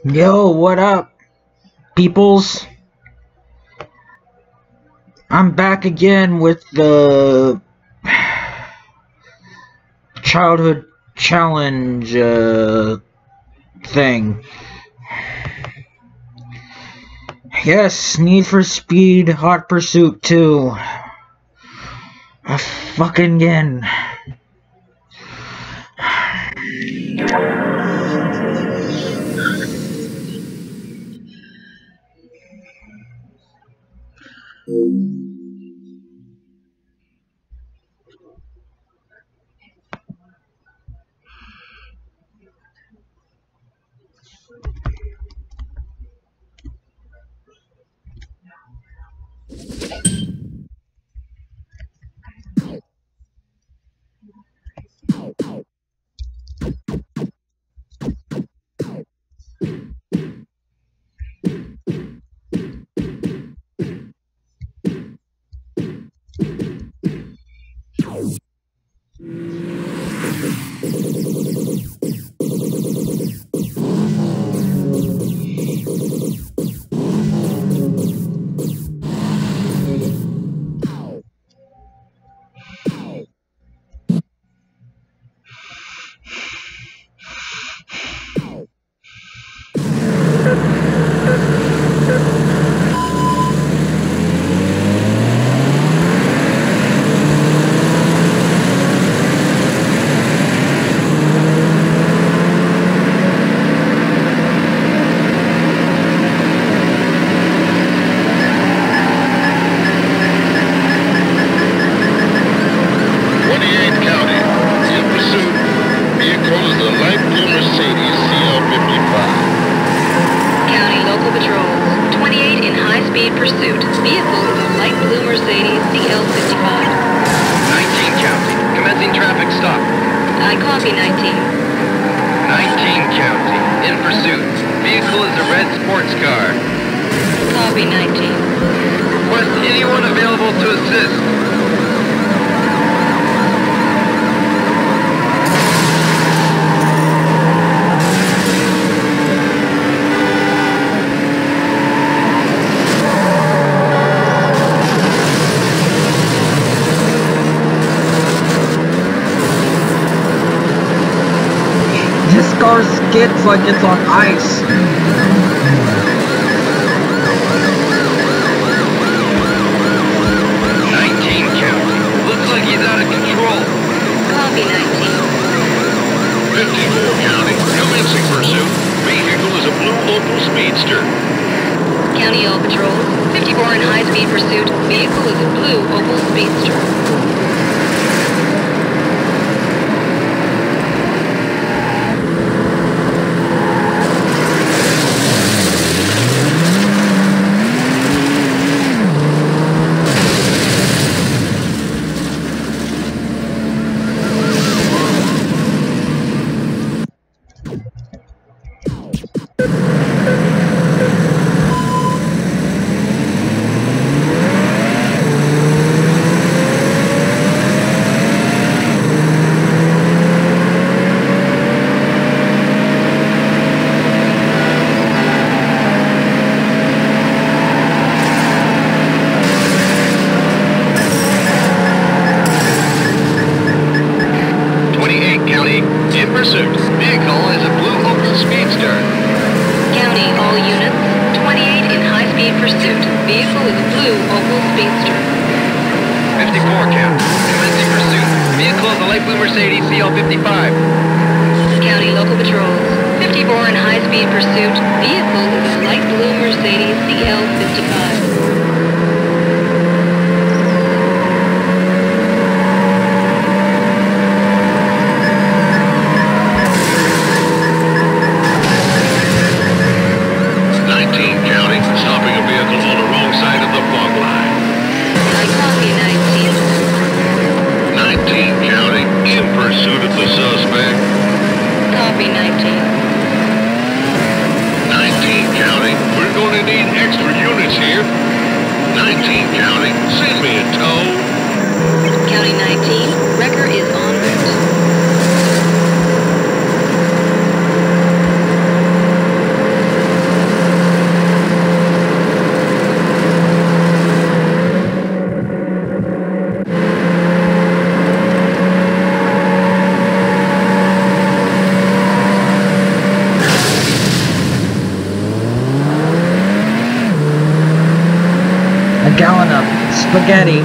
Yo, what up, peoples? I'm back again with the childhood challenge thing. Yes, Need for Speed Hot Pursuit 2. Fucking again. Pursuit. Vehicle is a light blue Mercedes CL55. 19 county. Commencing traffic stop. I copy 19. 19 county. In pursuit. Vehicle is a red sports car. Copy 19. Request anyone available to assist. This car skids like it's on ice. 19 county. Looks like he's out of control. Copy 19. 54 county. Commencing pursuit. Vehicle is a blue Opel Speedster. County all patrols. 54 in high-speed pursuit. Vehicle is a blue Opel Speedster. In pursuit. Vehicle is a blue Opel Speedster. County, all units. 28 in high-speed pursuit. Vehicle is a blue Opel Speedster. 54 county. Commencing pursuit. Vehicle is a light blue Mercedes CL55. County local patrols. 54 in high-speed pursuit. Vehicle is a light blue Mercedes CL55. 19 county. We're going to need extra units here. a gallon of spaghetti.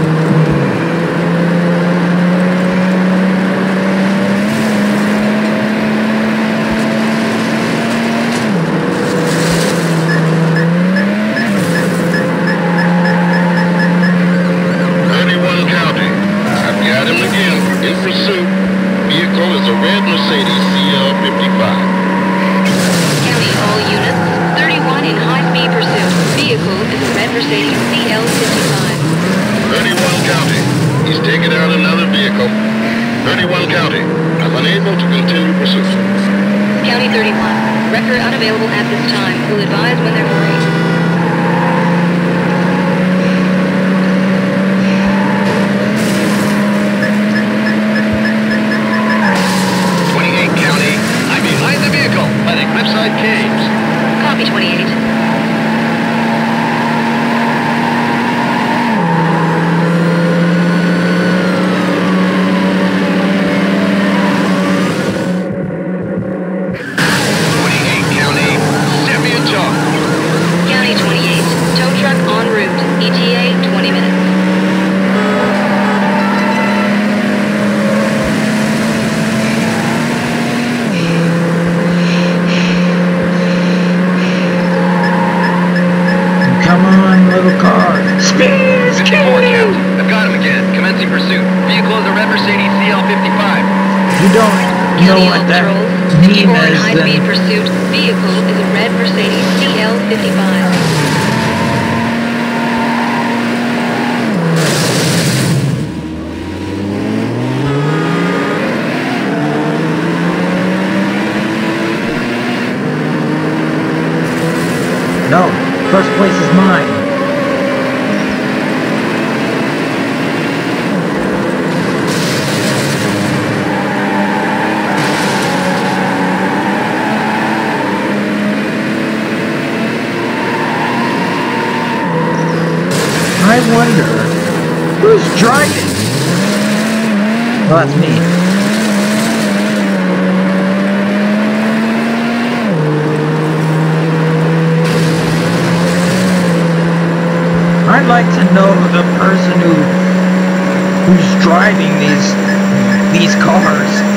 No, first place is mine. I wonder, who's driving? Well, that's me. I'd like to know the person who's driving these cars.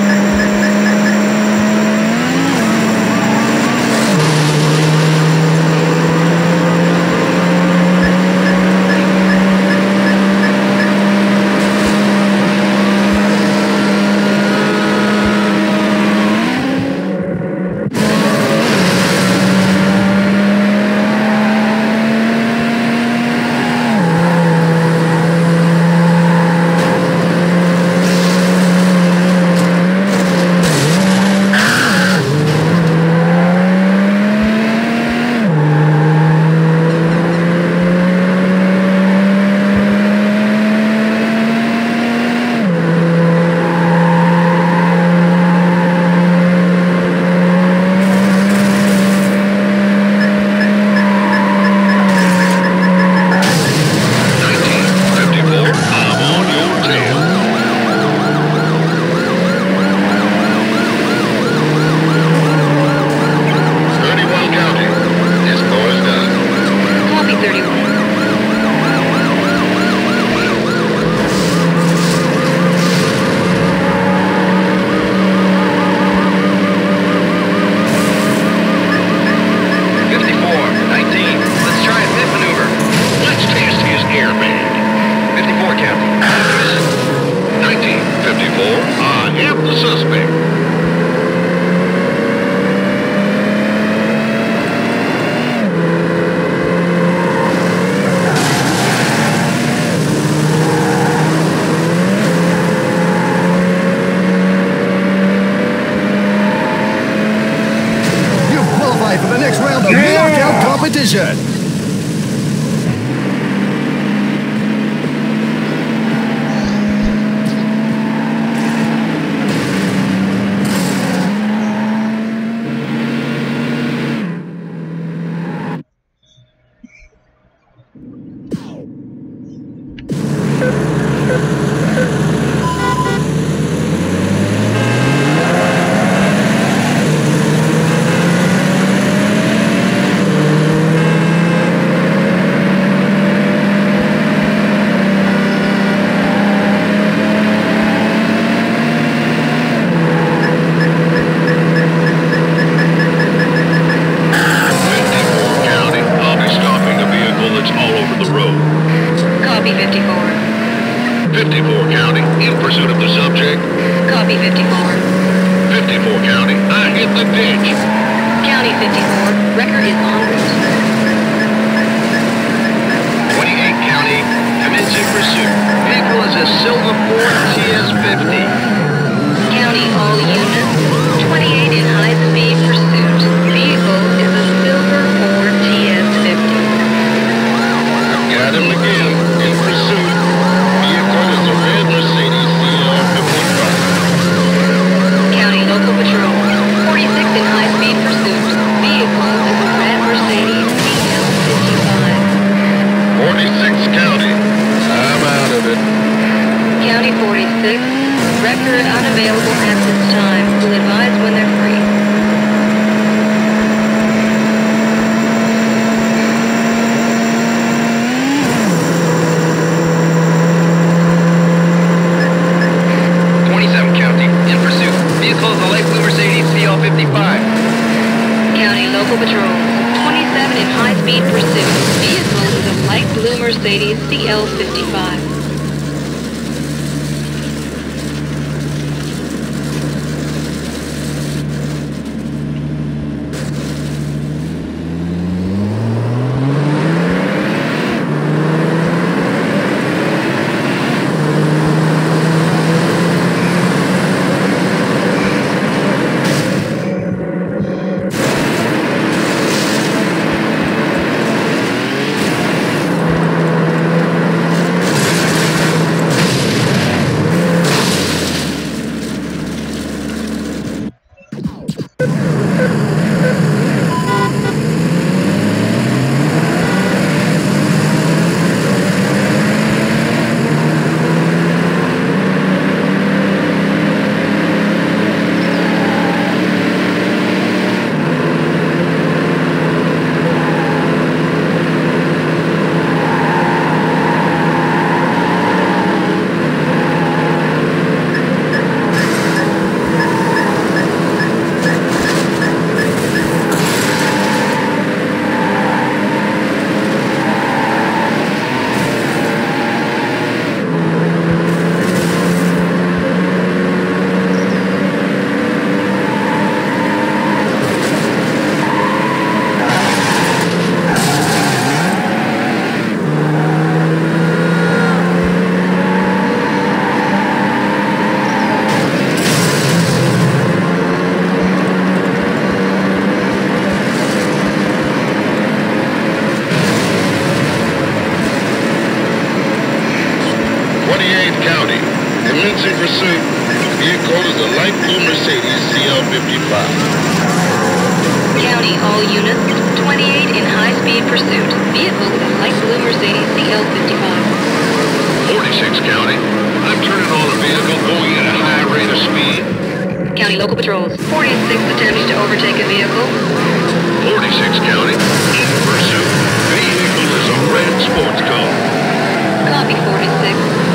competition. 54 County, in pursuit of the subject. Copy 54. 54 County, I hit the ditch. County 54, record is en route. 28 County, commencing pursuit. Vehicle is a silver Ford TS50. County, all units. 28 in high-speed pursuit. Vehicle is a silver Ford TS50. Got him again, in pursuit. Vehicle is a red Mercedes CL55. County Local Patrol. 46 in high-speed pursuit. Vehicle is a red Mercedes CL55. 46 County, I'm out of it. County 46, record unavailable at this time. Will advise when they're free. County Local Patrol. 27 in high-speed pursuit. Vehicle is a light blue Mercedes CL55. Commencing pursuit. Vehicle is a light blue Mercedes CL55. County, all units. 28 in high-speed pursuit. Vehicle is a light blue Mercedes CL55. 46 County. I'm turning on a vehicle going at a high rate of speed. County Local Patrols. 46 attempting to overtake a vehicle. 46 County. In pursuit. Vehicle is a red sports car. Copy 46.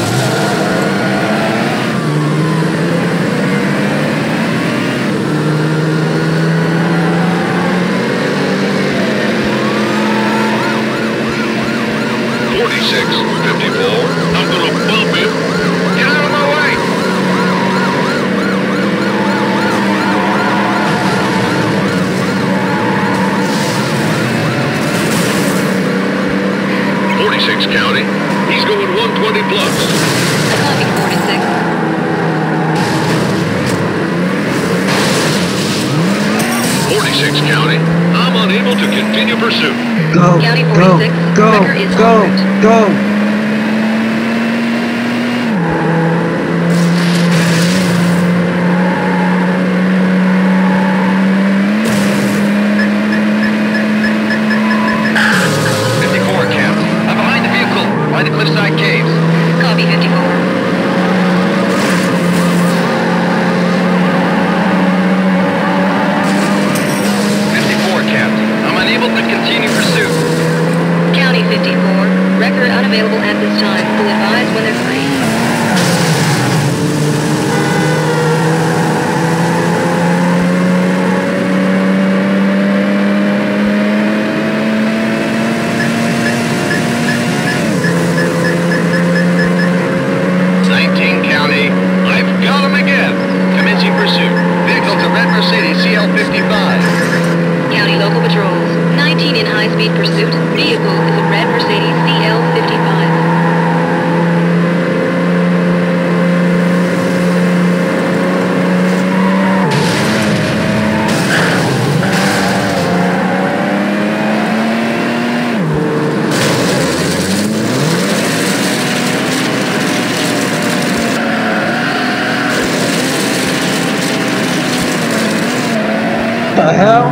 46, 54. I'm gonna bump it. Get out of my way. County. He's going 120 plus. Copy 46. 46 County. I'm unable to continue pursuit. Go, County go, 46. go, Wrecker is en go, route. go. By the cliffside caves. Copy 54. 54, Captain. I'm unable to continue pursuit. County 54. Record unavailable high-speed pursuit. Vehicle is a red Mercedes CL55. The hell?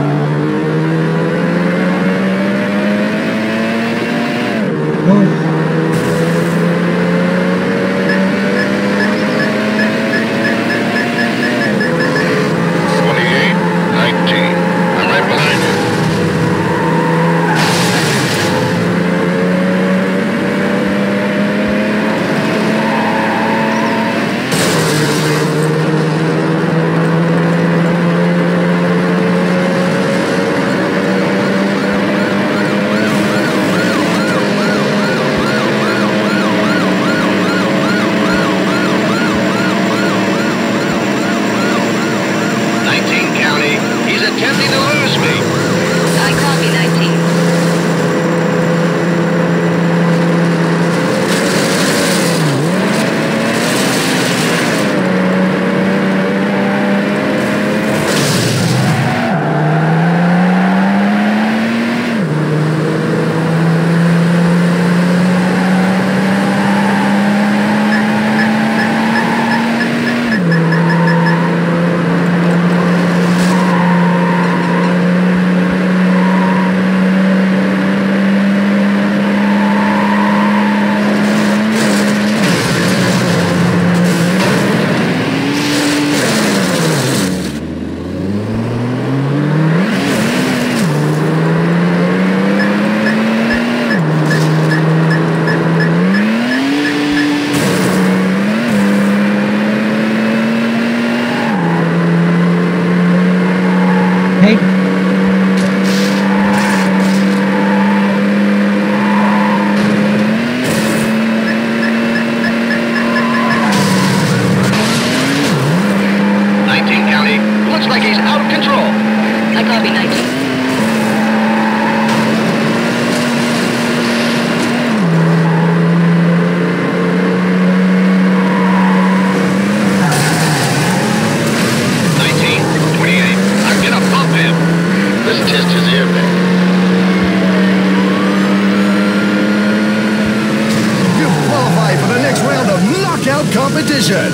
Competition.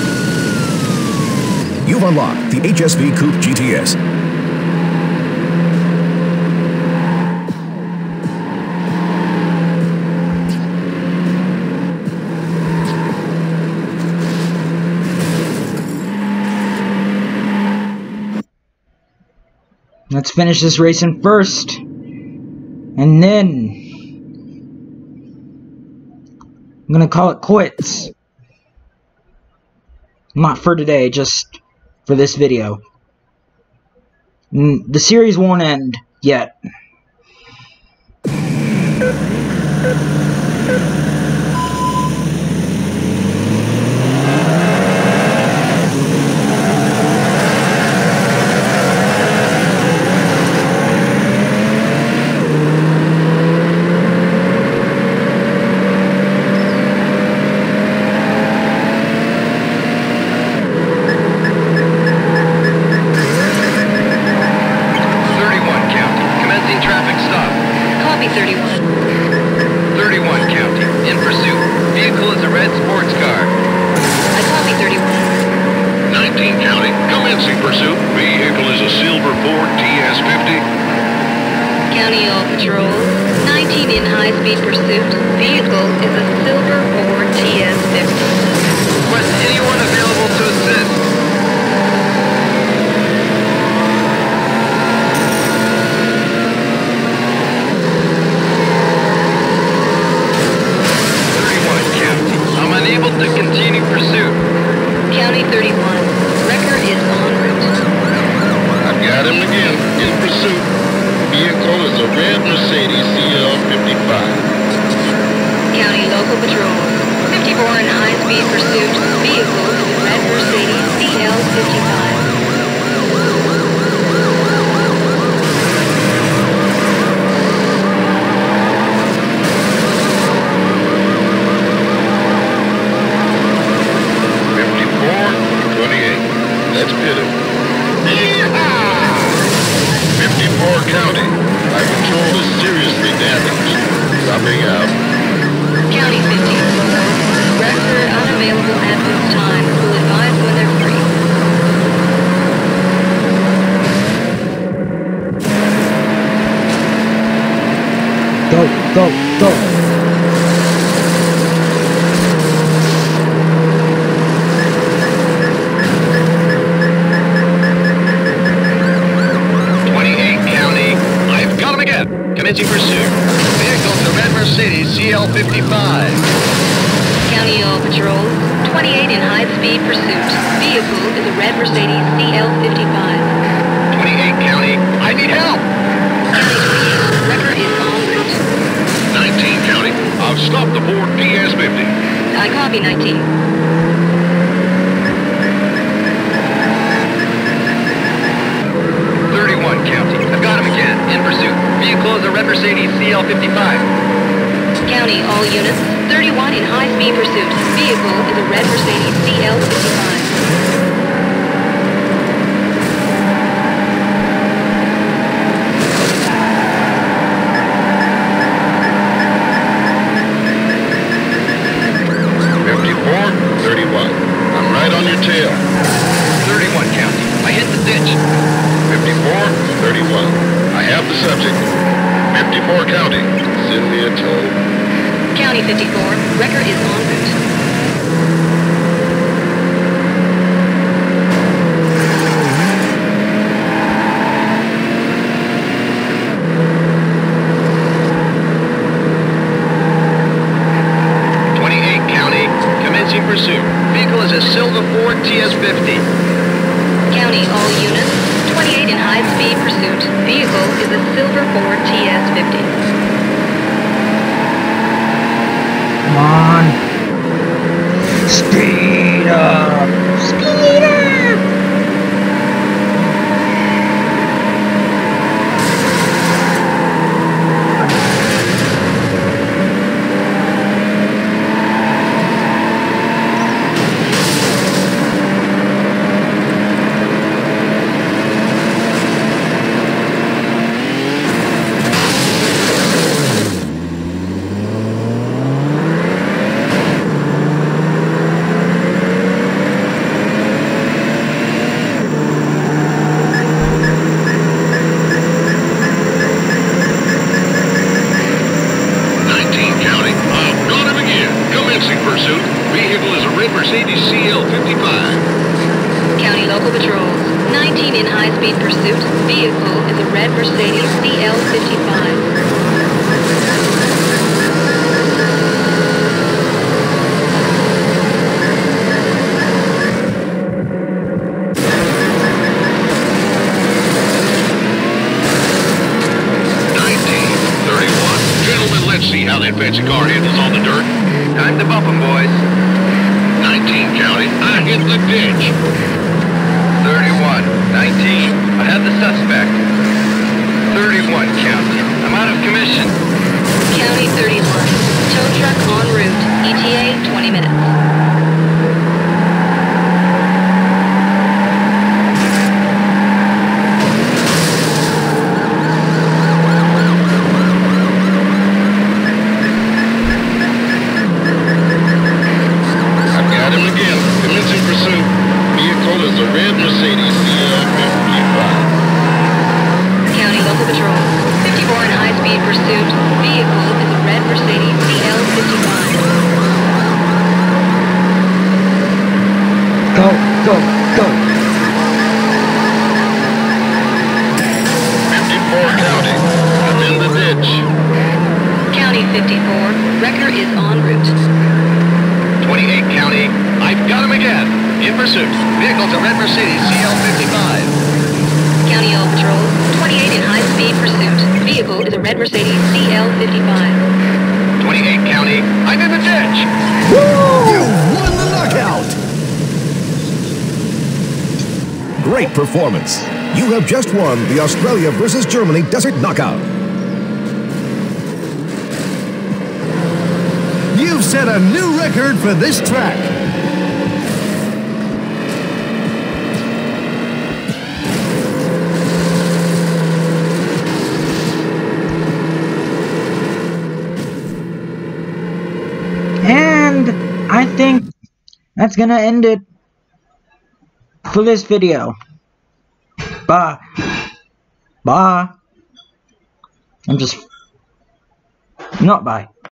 You've unlocked the HSV Coupe GTS. Let's finish this racing first, and then I'm gonna call it quits. Not for today, just for this video. The series won't end yet. County. Our control is seriously damaged. Dropping out. County 54. Record unavailable at this time. Will advise when they're free. Go, go, go. 28 County. I've got him again. Commencing pursuit. Vehicle to red Mercedes CL55. County all patrols. 28 in high-speed pursuit. Vehicle is a red Mercedes CL55. 28 County. I need help. County 28. Record is en route. 19 County. I've stopped the Ford PS50. I copy 19. 31 County. I've got him again. In pursuit. Vehicle is a red Mercedes CL55. County all units. 31 in high-speed pursuit. Vehicle is a red Mercedes CL55. I'm right on your tail. 31 County. I hit the ditch. 54, 31. I have the subject. 54 County. Send me a tow. County 54. Record is en route. Pursuit. Vehicle is a silver Ford TS50. County all units. 28 in high-speed pursuit. Vehicle is a silver Ford TS50. Come on. Speed up. Speed up. Mercedes CL55. County local patrols. 19 in high-speed pursuit. Vehicle is a red Mercedes CL55. See how that fancy car handles on the dirt. Time to bump them, boys. 19 County, I hit the ditch. 31, 19, I have the suspect. 31 County, I'm out of commission. County 31, tow truck en route. ETA 20 minutes. Go, go, go. 54 County, I'm in the ditch. County 54, wrecker is en route. 28 County, I've got him again. In pursuit. Vehicle's a red Mercedes CL55. County all patrols, 28 in high-speed pursuit. Vehicle is a red Mercedes CL55. 28 County, I'm in the ditch. Woo! You won the knockout! Great performance. You have just won the Australia versus Germany Desert Knockout. You've set a new record for this track. And I think that's gonna end it for this video. Bye. Bye. I'm just... not bye.